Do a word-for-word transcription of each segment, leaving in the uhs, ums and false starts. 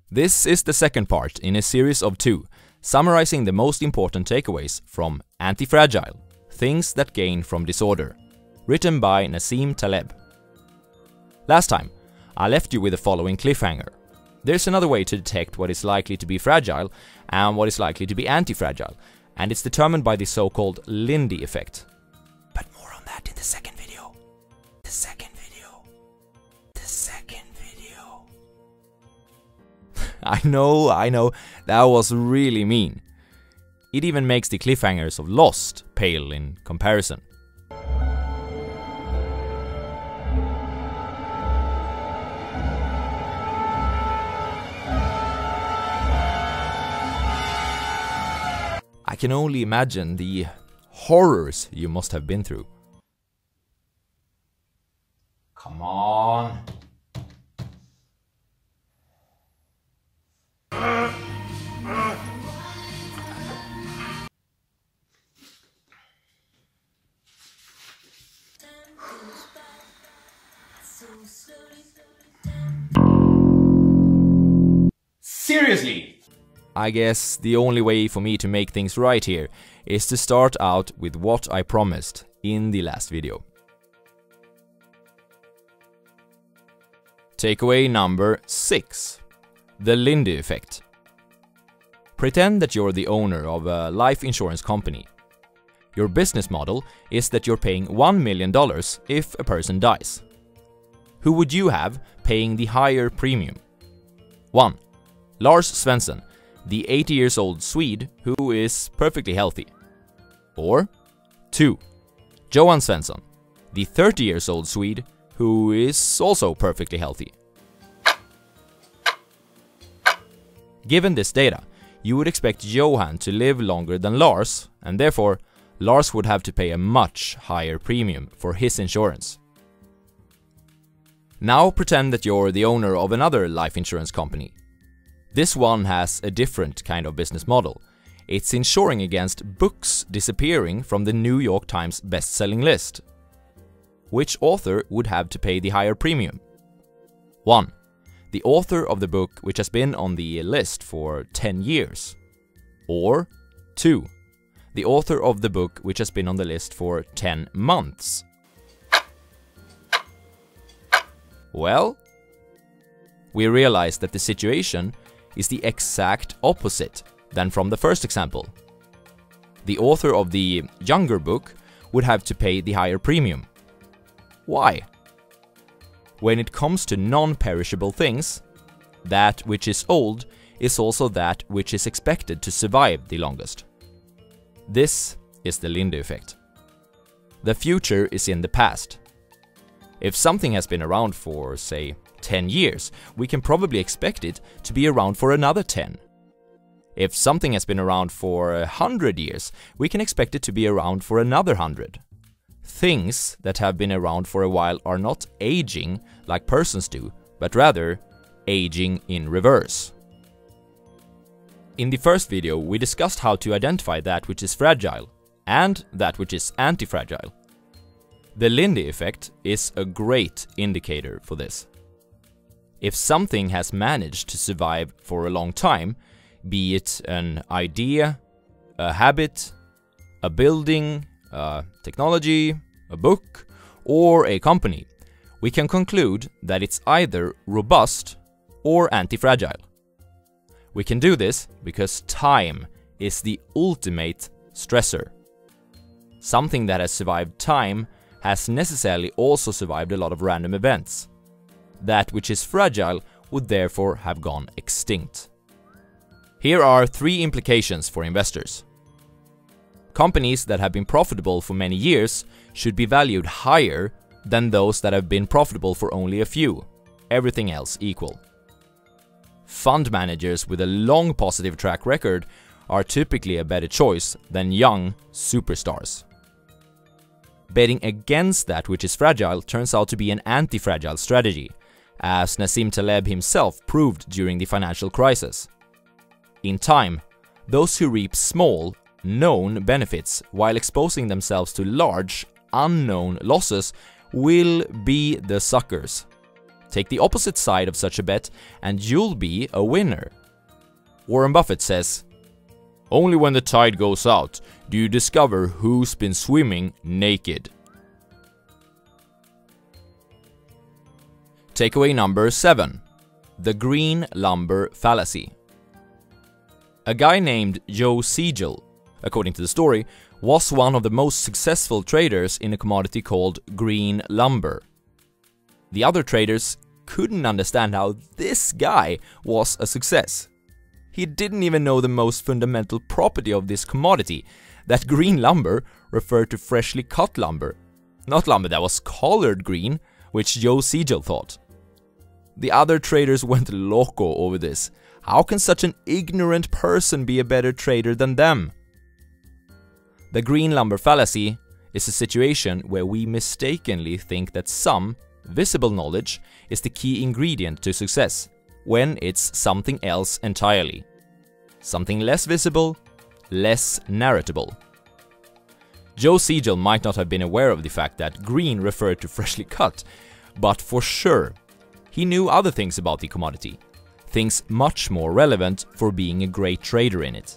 This is the second part in a series of two, summarizing the most important takeaways from Antifragile, Things That Gain from Disorder, written by Nassim Taleb. Last time, I left you with the following cliffhanger. There's another way to detect what is likely to be fragile and what is likely to be antifragile, and it's determined by the so-called Lindy Effect. But more on that in the second video. The second video. The second video. I know, I know, that was really mean. It even makes the cliffhangers of Lost pale in comparison. I can only imagine the horrors you must have been through. Come on. Seriously? I guess the only way for me to make things right here is to start out with what I promised in the last video. Takeaway number six. The Lindy Effect. Pretend that you're the owner of a life insurance company. Your business model is that you're paying one million dollars if a person dies. Who would you have paying the higher premium? one. Lars Svensson, the eighty years old Swede who is perfectly healthy. Or two. Johan Svensson, the thirty years old Swede who is also perfectly healthy. Given this data, you would expect Johan to live longer than Lars, and therefore Lars would have to pay a much higher premium for his insurance. Now pretend that you're the owner of another life insurance company. This one has a different kind of business model. It's insuring against books disappearing from the New York Times bestselling list. Which author would have to pay the higher premium? one. The author of the book which has been on the list for ten years. Or two. The author of the book which has been on the list for ten months. Well, we realize that the situation is the exact opposite than from the first example. The author of the younger book would have to pay the higher premium. Why? When it comes to non-perishable things, that which is old is also that which is expected to survive the longest. This is the Lindy Effect. The future is in the past. If something has been around for, say, ten years, we can probably expect it to be around for another ten. If something has been around for a hundred years, we can expect it to be around for another hundred. Things that have been around for a while are not aging like persons do, but rather aging in reverse. In the first video, we discussed how to identify that which is fragile and that which is antifragile. The Lindy Effect is a great indicator for this. If something has managed to survive for a long time, be it an idea, a habit, a building, a technology, a book, or a company, we can conclude that it's either robust or antifragile. We can do this because time is the ultimate stressor. Something that has survived time has necessarily also survived a lot of random events. That which is fragile would therefore have gone extinct. Here are three implications for investors. Companies that have been profitable for many years should be valued higher than those that have been profitable for only a few, everything else equal. Fund managers with a long positive track record are typically a better choice than young superstars. Betting against that which is fragile turns out to be an anti-fragile strategy, as Nassim Taleb himself proved during the financial crisis. In time, those who reap small, known benefits while exposing themselves to large, unknown losses will be the suckers. Take the opposite side of such a bet and you'll be a winner. Warren Buffett says, "Only when the tide goes out do you discover who's been swimming naked." Takeaway number seven. The green lumber fallacy. A guy named Joe Siegel, according to the story, was one of the most successful traders in a commodity called green lumber. The other traders couldn't understand how this guy was a success. He didn't even know the most fundamental property of this commodity, that green lumber referred to freshly cut lumber, not lumber that was colored green, which Joe Siegel thought. The other traders went loco over this. How can such an ignorant person be a better trader than them? The green lumber fallacy is a situation where we mistakenly think that some visible knowledge is the key ingredient to success, when it's something else entirely. Something less visible, less narratable. Joe Siegel might not have been aware of the fact that green referred to freshly cut, but for sure, he knew other things about the commodity, things much more relevant for being a great trader in it.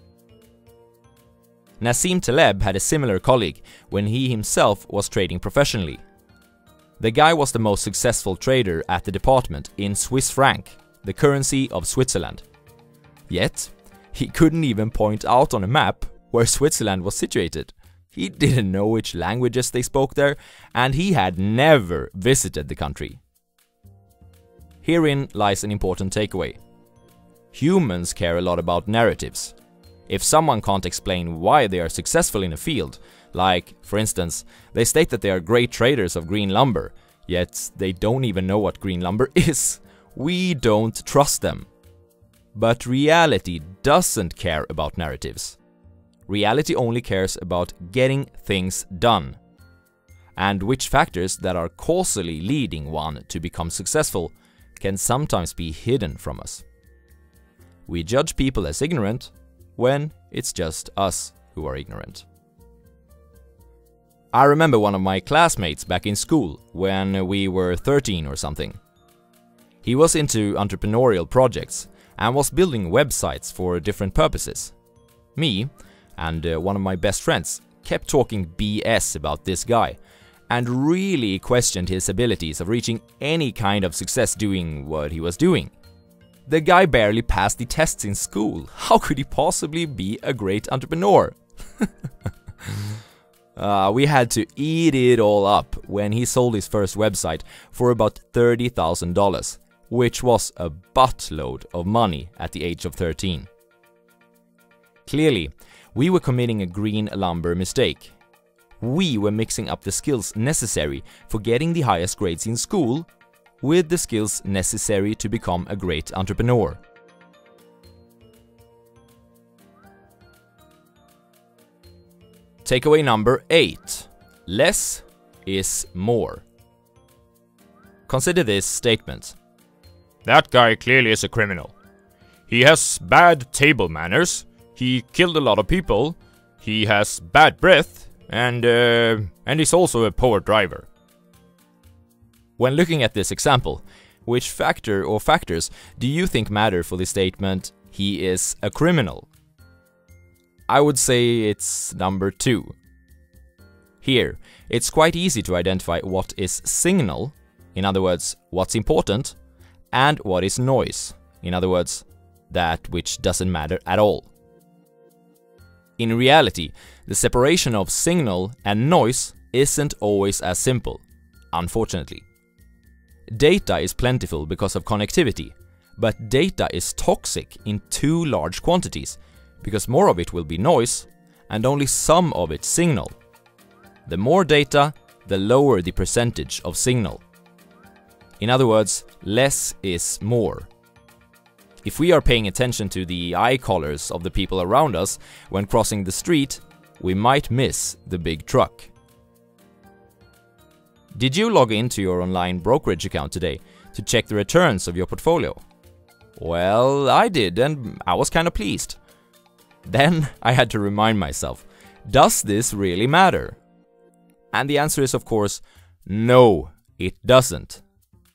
Nassim Taleb had a similar colleague when he himself was trading professionally. The guy was the most successful trader at the department in Swiss franc, the currency of Switzerland. Yet, he couldn't even point out on a map where Switzerland was situated. He didn't know which languages they spoke there, and he had never visited the country. Herein lies an important takeaway. Humans care a lot about narratives. If someone can't explain why they are successful in a field, like, for instance, they state that they are great traders of green lumber, yet they don't even know what green lumber is, we don't trust them. But reality doesn't care about narratives. Reality only cares about getting things done, and which factors that are causally leading one to become successful can sometimes be hidden from us. We judge people as ignorant when it's just us who are ignorant. I remember one of my classmates back in school when we were thirteen or something. He was into entrepreneurial projects and was building websites for different purposes. Me and uh, one of my best friends kept talking B S about this guy and really questioned his abilities of reaching any kind of success doing what he was doing. The guy barely passed the tests in school. How could he possibly be a great entrepreneur? uh, we had to eat it all up when he sold his first website for about thirty thousand dollars, which was a buttload of money at the age of thirteen. Clearly, we were committing a green lumber mistake. We were mixing up the skills necessary for getting the highest grades in school with the skills necessary to become a great entrepreneur. Takeaway number eight. Less is more. Consider this statement. That guy clearly is a criminal. He has bad table manners, he killed a lot of people, he has bad breath, and, uh, and he's also a poor driver. When looking at this example, which factor or factors do you think matter for the statement, he is a criminal? I would say it's number two. Here, it's quite easy to identify what is signal, in other words, what's important, and what is noise, in other words, that which doesn't matter at all. In reality, the separation of signal and noise isn't always as simple, unfortunately. Data is plentiful because of connectivity, but data is toxic in too large quantities, because more of it will be noise and only some of it signal. The more data, the lower the percentage of signal. In other words, less is more. If we are paying attention to the eye colors of the people around us when crossing the street, we might miss the big truck. Did you log into your online brokerage account today to check the returns of your portfolio? Well, I did, and I was kind of pleased. Then I had to remind myself, does this really matter? And the answer is, of course, no, it doesn't.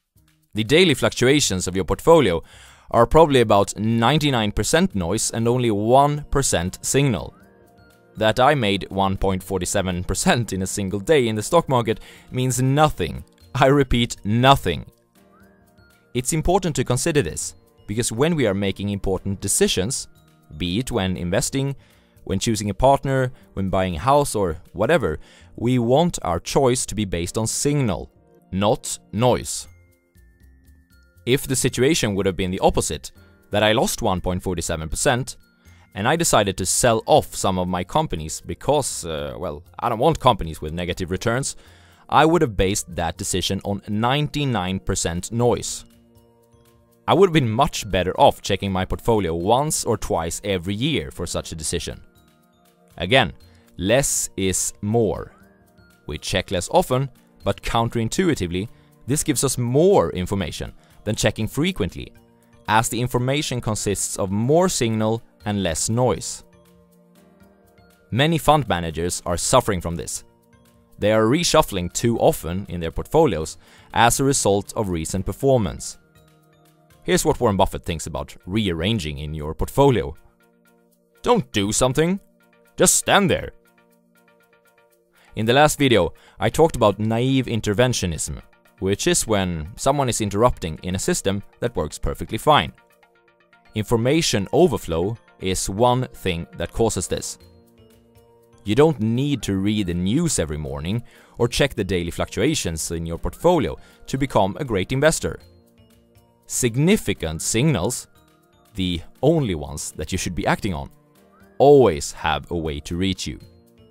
The daily fluctuations of your portfolio are probably about ninety-nine percent noise and only one percent signal. That I made one point four seven percent in a single day in the stock market means nothing. I repeat, nothing. It's important to consider this, because when we are making important decisions, be it when investing, when choosing a partner, when buying a house or whatever, we want our choice to be based on signal, not noise. If the situation would have been the opposite, that I lost one point four seven percent, and I decided to sell off some of my companies because, uh, well, I don't want companies with negative returns, I would have based that decision on ninety-nine percent noise. I would have been much better off checking my portfolio once or twice every year for such a decision. Again, less is more. We check less often, but counterintuitively, this gives us more information than checking frequently, as the information consists of more signal and less noise. Many fund managers are suffering from this. They are reshuffling too often in their portfolios as a result of recent performance. Here's what Warren Buffett thinks about rearranging in your portfolio. Don't do something, just stand there. In the last video, I talked about naive interventionism, which is when someone is interrupting in a system that works perfectly fine. Information overflow is one thing that causes this. You don't need to read the news every morning or check the daily fluctuations in your portfolio to become a great investor. Significant signals, the only ones that you should be acting on, always have a way to reach you.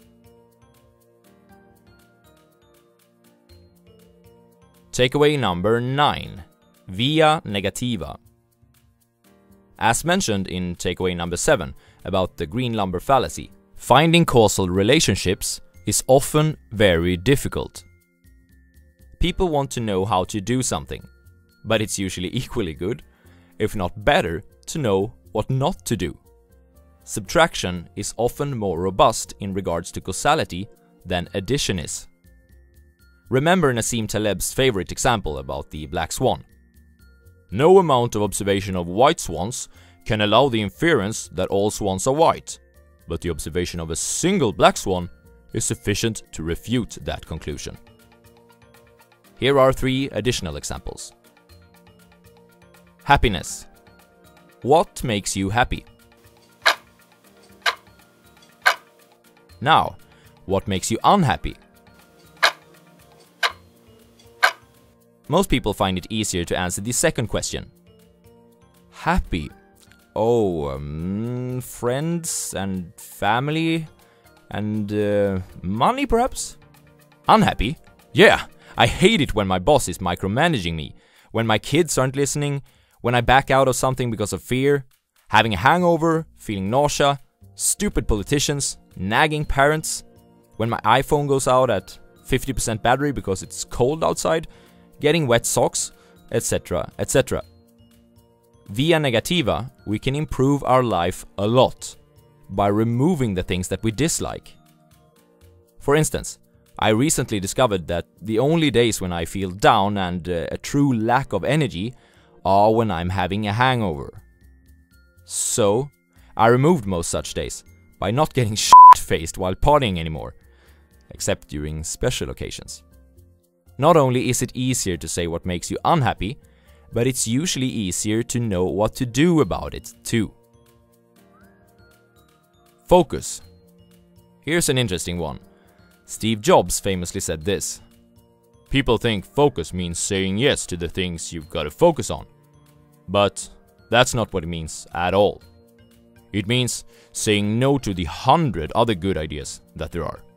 Takeaway number nine. Via Negativa. As mentioned in takeaway number seven about the green lumber fallacy, finding causal relationships is often very difficult. People want to know how to do something, but it's usually equally good, if not better, to know what not to do. Subtraction is often more robust in regards to causality than addition is. Remember Nassim Taleb's favorite example about the black swan. No amount of observation of white swans can allow the inference that all swans are white, but the observation of a single black swan is sufficient to refute that conclusion. Here are three additional examples. Happiness. What makes you happy? Now, what makes you unhappy? Most people find it easier to answer the second question. Happy. Oh, um, friends and family and uh, money perhaps? Unhappy? Yeah, I hate it when my boss is micromanaging me, when my kids aren't listening, when I back out of something because of fear, having a hangover, feeling nausea, stupid politicians, nagging parents, when my iPhone goes out at fifty percent battery because it's cold outside, getting wet socks, et cetera, et cetera. Via Negativa, we can improve our life a lot by removing the things that we dislike. For instance, I recently discovered that the only days when I feel down and uh, a true lack of energy are when I'm having a hangover. So, I removed most such days by not getting shit-faced while partying anymore, except during special occasions. Not only is it easier to say what makes you unhappy, but it's usually easier to know what to do about it too. Focus. Here's an interesting one. Steve Jobs famously said this. People think focus means saying yes to the things you've got to focus on. But that's not what it means at all. It means saying no to the hundred other good ideas that there are.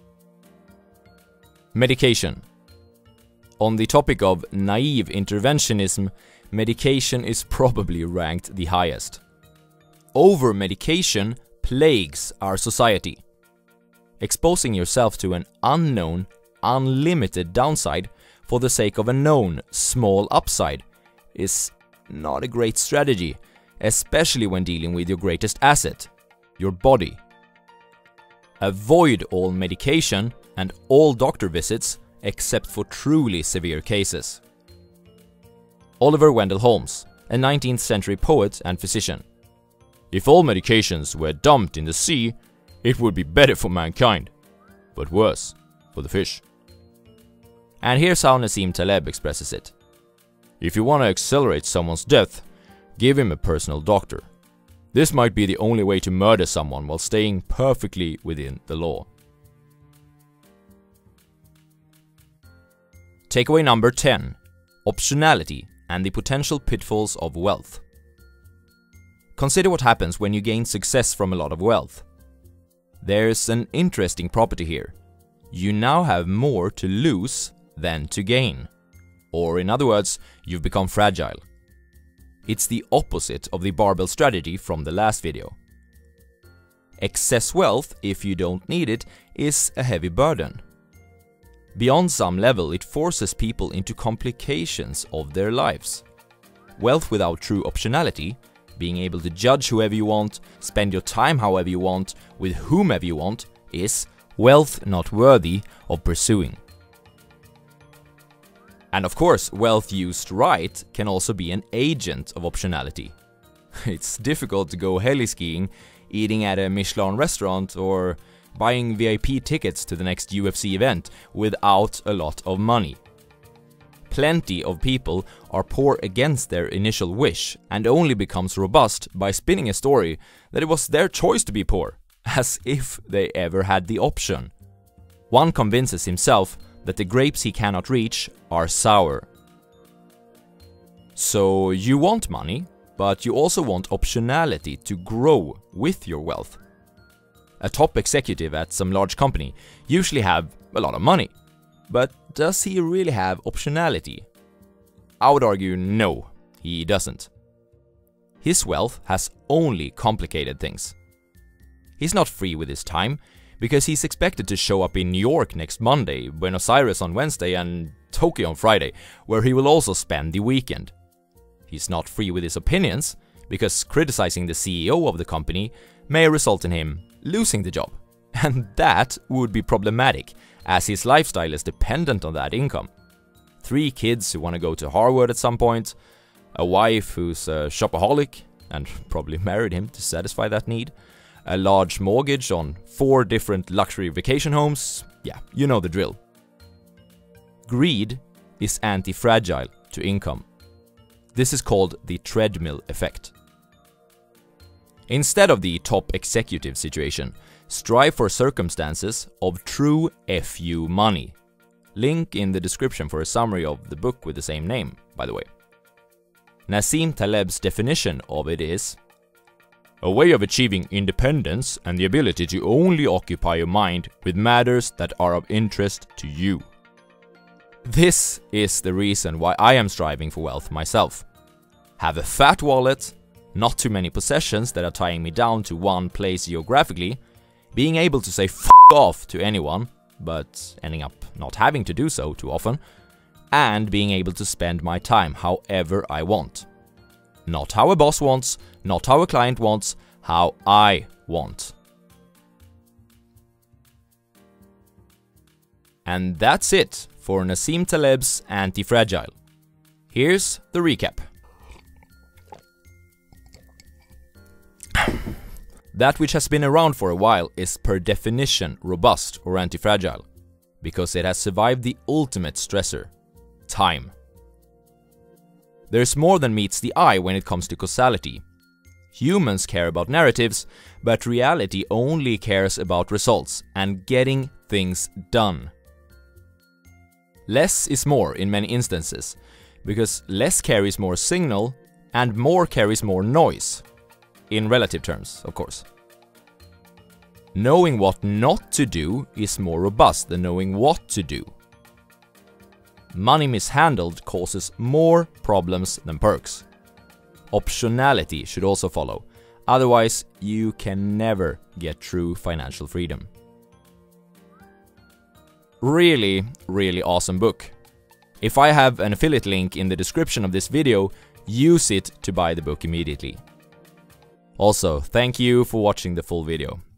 Medication. On the topic of naive interventionism, medication is probably ranked the highest. Over-medication plagues our society. Exposing yourself to an unknown, unlimited downside for the sake of a known, small upside is not a great strategy, especially when dealing with your greatest asset, your body. Avoid all medication and all doctor visits except for truly severe cases. Oliver Wendell Holmes, a nineteenth century poet and physician. If all medications were dumped in the sea, it would be better for mankind, but worse for the fish. And here's how Nassim Taleb expresses it. If you want to accelerate someone's death, give him a personal doctor. This might be the only way to murder someone while staying perfectly within the law. Takeaway number ten. Optionality and the potential pitfalls of wealth. Consider what happens when you gain success from a lot of wealth. There's an interesting property here. You now have more to lose than to gain. Or in other words, you've become fragile. It's the opposite of the barbell strategy from the last video. Excess wealth, if you don't need it, is a heavy burden. Beyond some level, it forces people into complications of their lives. Wealth without true optionality, being able to judge whoever you want, spend your time however you want, with whomever you want, is wealth not worthy of pursuing. And of course, wealth used right can also be an agent of optionality. It's difficult to go heli-skiing, eating at a Michelin restaurant, or buying V I P tickets to the next U F C event without a lot of money. Plenty of people are poor against their initial wish and only becomes robust by spinning a story that it was their choice to be poor, as if they ever had the option. One convinces himself that the grapes he cannot reach are sour. So you want money, but you also want optionality to grow with your wealth. A top executive at some large company usually have a lot of money, but does he really have optionality? I would argue no, he doesn't. His wealth has only complicated things. He's not free with his time, because he's expected to show up in New York next Monday, Buenos Aires on Wednesday, and Tokyo on Friday, where he will also spend the weekend. He's not free with his opinions, because criticizing the C E O of the company may result in him losing the job. And that would be problematic, as his lifestyle is dependent on that income. Three kids who want to go to Harvard at some point, a wife who's a shopaholic, and probably married him to satisfy that need, a large mortgage on four different luxury vacation homes. Yeah, you know the drill. Greed is anti-fragile to income. This is called the treadmill effect. Instead of the top executive situation, strive for circumstances of true F U money. Link in the description for a summary of the book with the same name, by the way. Nassim Taleb's definition of it is a way of achieving independence and the ability to only occupy your mind with matters that are of interest to you. This is the reason why I am striving for wealth myself. Have a fat wallet, not too many possessions that are tying me down to one place geographically, being able to say f*** off to anyone, but ending up not having to do so too often, and being able to spend my time however I want. Not how a boss wants, not how a client wants, how I want. And that's it for Nassim Taleb's Antifragile. Here's the recap. That which has been around for a while is per definition robust or antifragile, because it has survived the ultimate stressor, time. There's more than meets the eye when it comes to causality. Humans care about narratives, but reality only cares about results and getting things done. Less is more in many instances, because less carries more signal and more carries more noise. In relative terms, of course. Knowing what not to do is more robust than knowing what to do. Money mishandled causes more problems than perks. Optionality should also follow, otherwise you can never get true financial freedom. Really, really awesome book. If I have an affiliate link in the description of this video, use it to buy the book immediately. Also, thank you for watching the full video.